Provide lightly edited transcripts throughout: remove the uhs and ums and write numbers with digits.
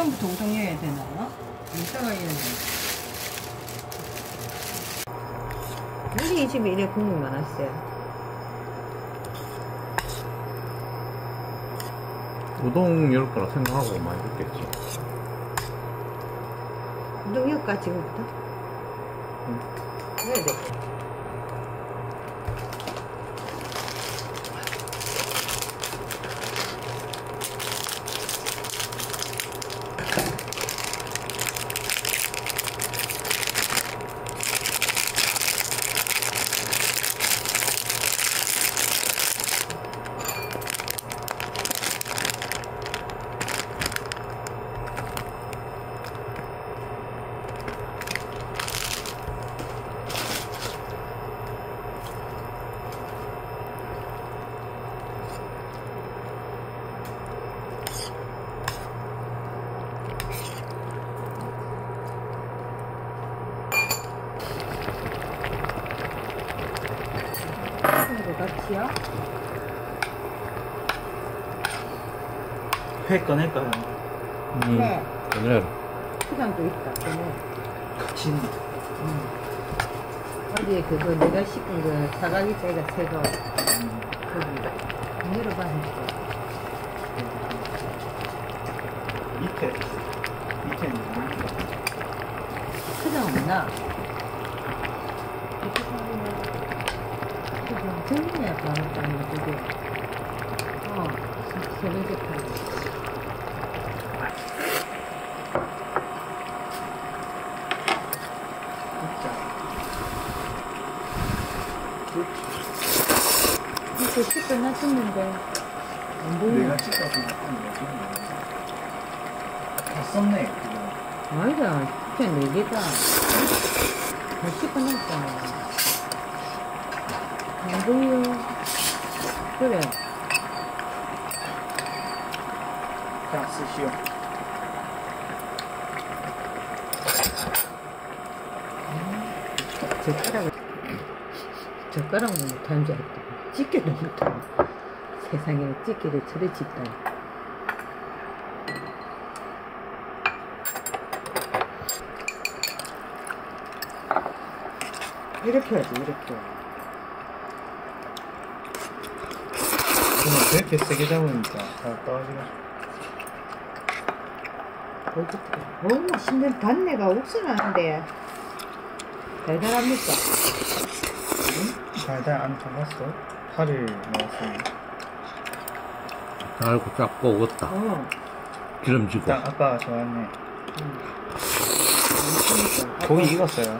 처음부터 우동해야 되나? 이따가 해야 되나? 우리 이 집에 이래 국물 많았어요. 우동 이럴 거라 생각하고 많이 했겠지. 우동 이을까 지금부터? 응. 해야 돼. 같이요? 회 꺼낼까요? 네. 그래. 포장도 있다. 진. 어제 그거 내가 시킨 그 사가기 때가 새거 거기 열어봐 했어. 밑에 포장 없나? 정리야 바로 따는 그게. 새벽에 팔고. 이렇게 씻고 놨었는데 안 보이네. 내가 찍어서 나쁜 거지. 다 썼네 그거. 아니다. 그냥 4개다. 다 씻고 놨잖아. 안 보여. 그래. 자 쓰시오. 젓가락은 못하는 줄 알았다. 집게도 못하네. 세상에 집게를 저래 집다니. 이렇게 해야지, 이렇게. 그냥 그렇게 세게 잡으니까 다 떨어지고. 맛있는 단내가 옥수나는데. 달달합니까? 달달 안 담았어? 파를 넣었으니. 달고 작고 익었다. 기름지고. 딱 아빠가 좋아하네. 고기 익었어요.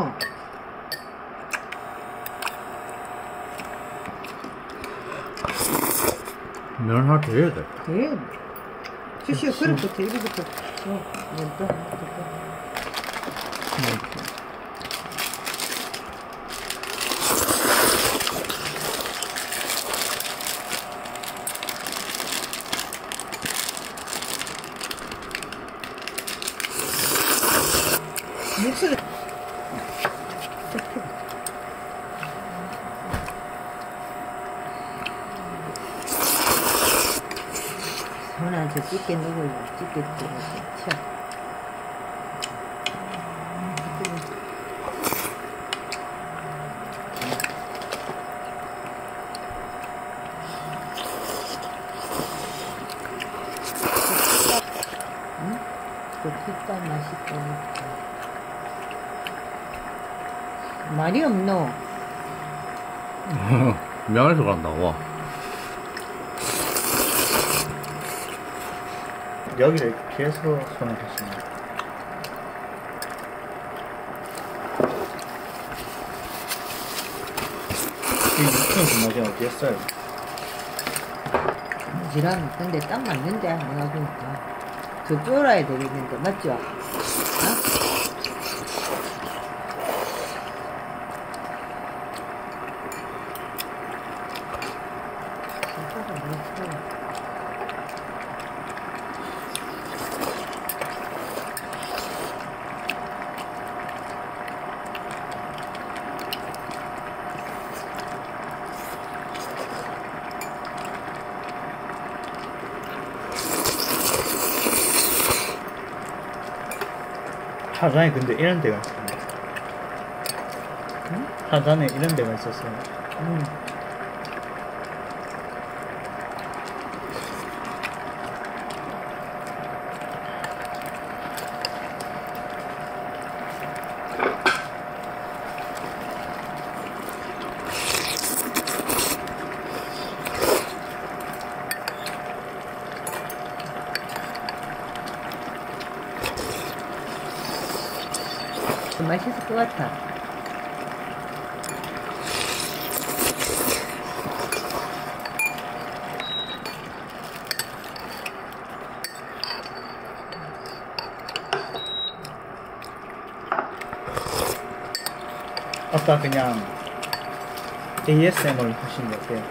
면 하나 더 해야 돼. 예. 주시오, 그릇부터, 이리부터. 또. 육수를 전화 저 집게 넣으려고 집게 들어가서 쳐. 그 식감 맛있다니까. 말이 없노? 면에서 간다고. 여기를 계속 손을 대시네. 이 육수는 맛이 어디였어요? 지랄 근데 딱 맞는데 내가 보니까 저 쫄아야 되겠는데 맞죠? 하단에 근데 이런 데가 있어요. 응? 하단에 이런 데가 있었어요. 응. 맛있을 것 같아. 아까 그냥 ASMR 하신 것 같아요.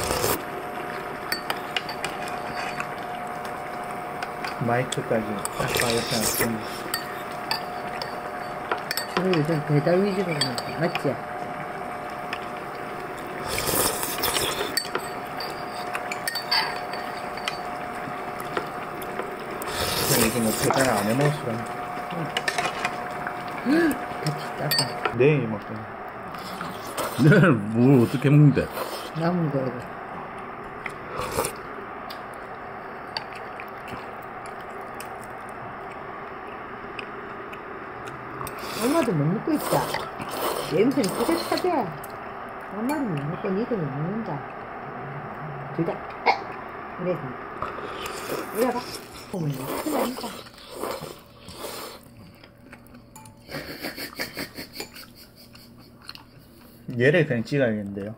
마이크까지 아까 옆에 놨더니 주로 요즘 배달 위주로 하는 거 맞지? 요즘 뭐 배달 안 해먹을 수가 있어. 같이 따가 내일 먹거든. 내일 뭘 어떻게 먹는데? 남은 거 이거. 엄마도 못 먹고 있다. 냄새는 뿌듯하대. 엄마는 못 먹고 니도 못 먹는다. 둘 다. 그래. 이리 와봐. 보면 큰일 난다. 얘를 그냥 찍어야겠는데요.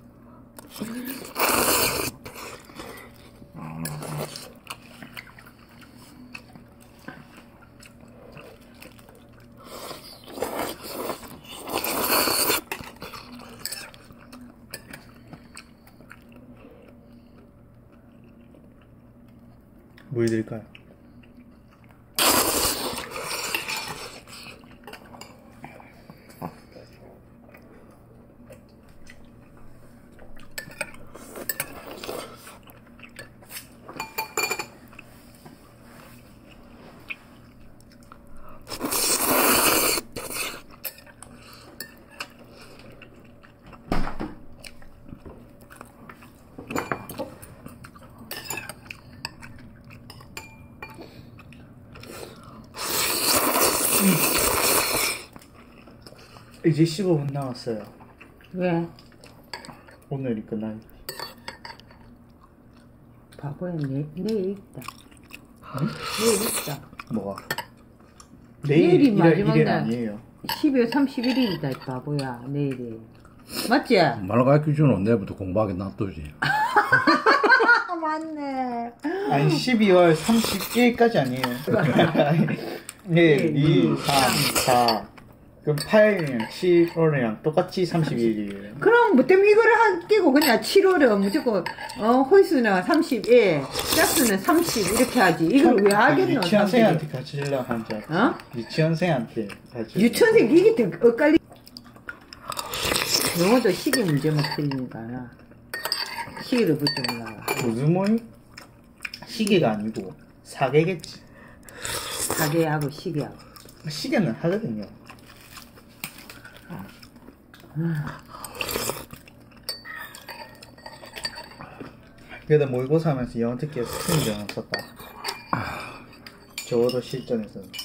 뭐 해드릴까요? 이제 15분 남았어요. 왜? 오늘이 끝나니. 바보야, 내일 있다. 응? 내일 있다. 뭐가? 내일이 내일 마지막 일일 날. 아니에요. 12월 31일이다, 바보야, 내일이. 맞지? 말 가르쳐주는 내일부터 공부하게 놔두지. 아, 맞네. 아니 12월 31일까지 아니에요. 네, 2, 3, 4. 그럼 8일이랑 7월이랑 똑같이 31일이에요. 그럼 뭐 때문에 이거를 끼고 그냥 7월은 무조건 홀수는 31, 짝수는 30 이렇게 하지. 이걸 왜 하겠노? 유치원생한테 같이 주려고 하는 줄 알았어. 어? 유치원생한테 같이. 유치원생 이게 되게 엇갈리. 영어도 시기 문제만 틀리니까 시기를 붙여달라. 무슨 뭐니? 시계가 아니고 사계겠지. 가게하고 시기하고. 시계는 하거든요. 그래도 모의고사 하면서 영어 듣기에서 큰 영향 썼다. 적어도 실전에서는.